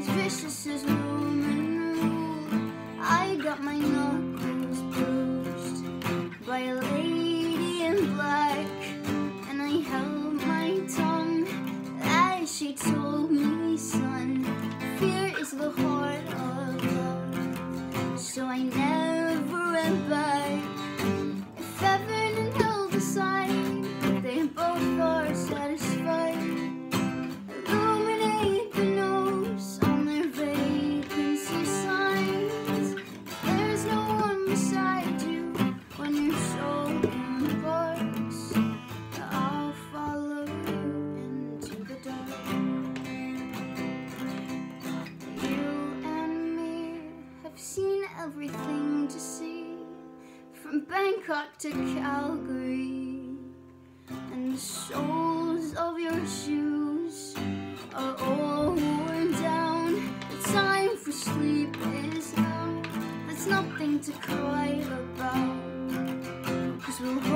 as vicious as Roman rule. I got my knuckles bruised by a lady in black, and I held my tongue as she told me, son, fear is the heart of love. So I never went back. If heaven and hell decide, they both are satisfied. Illuminate the nose on their vacancy signs. There's no one beside you when your soul embarks. I'll follow you into the dark. You and me have seen everything to see, from Bangkok to Calgary, and the soles of your shoes are all worn down. The time for sleep is now. There's nothing to cry about, 'cause we'll